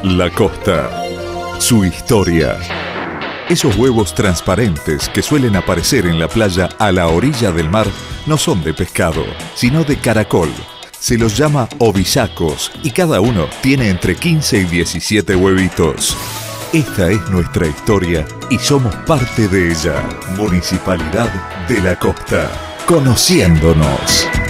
La Costa. Su historia. Esos huevos transparentes que suelen aparecer en la playa a la orilla del mar no son de pescado, sino de caracol. Se los llama ovisacos y cada uno tiene entre 15 y 17 huevitos. Esta es nuestra historia y somos parte de ella. Municipalidad de la Costa. Conociéndonos.